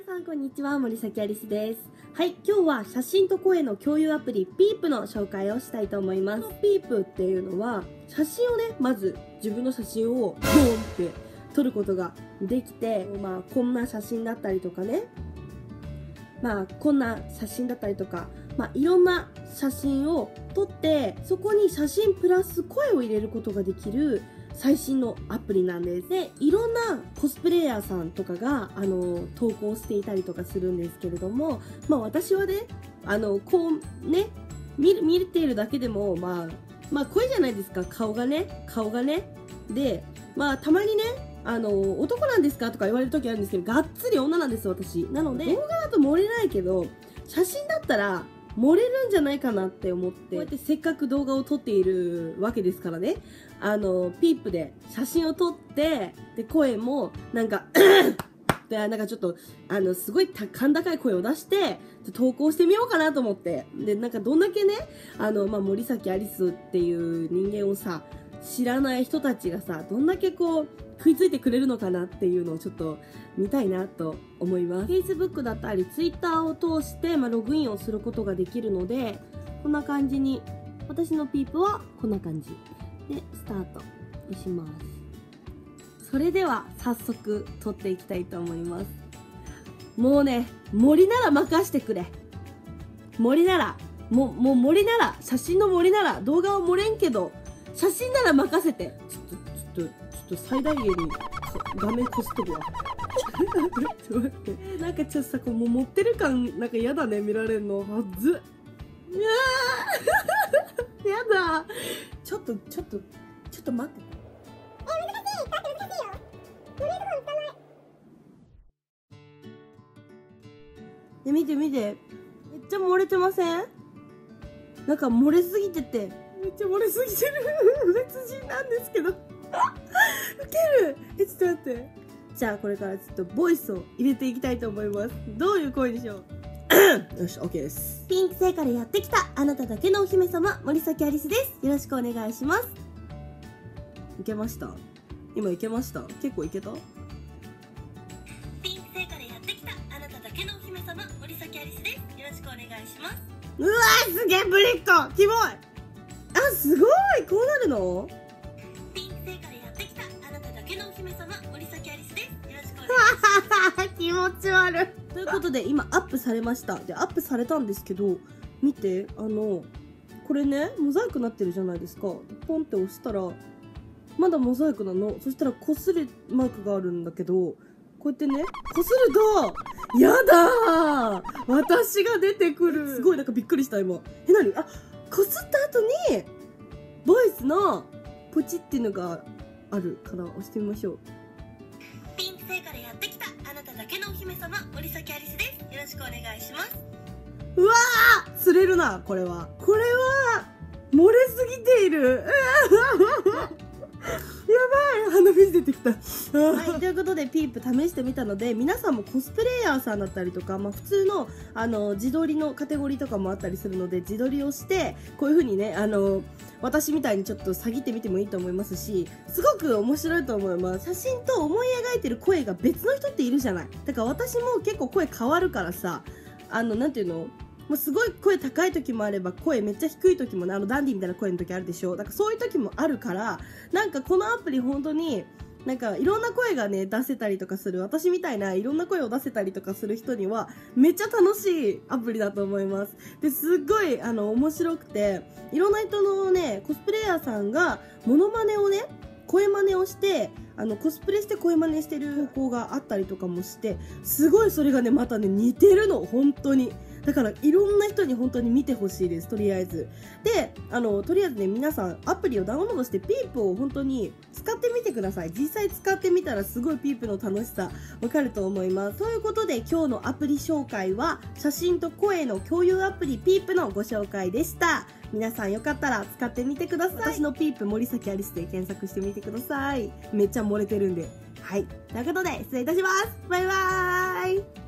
皆さんこんにちは、森崎アリスです。はい、今日は写真と声の共有アプリピープの紹介をしたいと思います。ピープっていうのは写真をね、まず自分の写真をボーンって撮ることができて、こんな写真だったりとかね、こんな写真だったりとか、いろんな写真を撮って、そこに写真プラス声を入れることができる最新のアプリなんです。で、いろんなコスプレイヤーさんとかが、投稿していたりとかするんですけれども、私はね、こうね、見ているだけでも、声じゃないですか、顔がね。で、たまにね、男なんですかとか言われる時あるんですけど、がっつり女なんです、私。なので、動画だと漏れないけど、写真だったら、漏れるんじゃないかなって思って、こうやってせっかく動画を撮っているわけですからね、ピープで写真を撮って、で、声も、なんかちょっと、すごい甲高い声を出して、投稿してみようかなと思って。で、どんだけね、森崎アリスっていう人間をさ、知らない人たちがさ、どんだけこう、食いついてくれるのかなっていうのをちょっと見たいなと思います。Facebook だったり Twitter を通して、ログインをすることができるので、こんな感じに、私のピープはこんな感じ。で、スタートします。それでは早速撮っていきたいと思います。もうね、森なら任してくれ。森なら、もう森なら、写真の森なら、動画は漏れんけど、写真なら任せて。ちょっと最大限に画面こすっとくわ。ちょっと待って。ちょっとさ、もう持ってる感、嫌だね、見られるの。はずっ。うわーやだ。ちょっと待って。難しいよ。難しいよ。漏れるのいかない。見て。めっちゃ漏れてません？漏れすぎてて。めっちゃ漏れすぎてる。別人なんですけど。ウケる。ちょっと待って。じゃあこれからちょっとボイスを入れていきたいと思います。どういう声にしよう。よし、OK です。ピンク星からやってきたあなただけのお姫様、森崎アリスです。よろしくお願いします。いけました？今いけました？結構いけた？ピンク星からやってきたあなただけのお姫様、森崎アリスです。よろしくお願いします。うわー、すげえブリッコキモい。あ、すごい、こうなるの？ピンク星からやってきたあなただけのお姫様、森崎アリスです。よろしくお願いします。気持ち悪い。ということで今アップされました。で、アップされたんですけど、見て、これね、モザイクなってるじゃないですか。ポンって押したら、まだモザイクなの。そしたらこするマークがあるんだけど、こうやってね、こすると、やだー、私が出てくる。すごいびっくりした今。なに？あ、こすった後に、ボイスのポチっていうのがあるから、押してみましょう。ピンク星からやってきたあなただけのお姫様、森崎アリスです。よろしくお願いします。うわー、釣れるな、これは。これは、漏れすぎている。やばい、鼻水出てきた。はい、ということでピープ試してみたので、皆さんもコスプレイヤーさんだったりとか、普通の自撮りのカテゴリーとかもあったりするので、自撮りをしてこういう風にね、私みたいにちょっと詐欺ってみてもいいと思いますし、すごく面白いと思います。写真と思い描いてる声が別の人っているじゃない。だから私も結構声変わるからさ、なんていうの、もうすごい声高い時もあれば、声めっちゃ低い時もね、ダンディみたいな声の時あるでしょ。だからそういう時もあるから、このアプリ本当に、いろんな声がね、出せたりとかする、私みたいないろんな声を出せたりとかする人には、めっちゃ楽しいアプリだと思います。で、すっごい、面白くて、いろんな人のね、コスプレイヤーさんが、モノマネをね、声真似をして、コスプレして声真似してる投稿があったりとかもして、すごいそれがね、またね、似てるの、本当に。だからいろんな人に本当に見てほしいです、とりあえず。で、とりあえずね、皆さんアプリをダウンロードしてピープを本当に使ってみてください。実際使ってみたらすごいピープの楽しさわかると思います。ということで今日のアプリ紹介は写真と声の共有アプリピープのご紹介でした。皆さんよかったら使ってみてください。私のピープ森崎アリスで検索してみてください。めっちゃ漏れてるんで。はい。ということで失礼いたします。バイバーイ。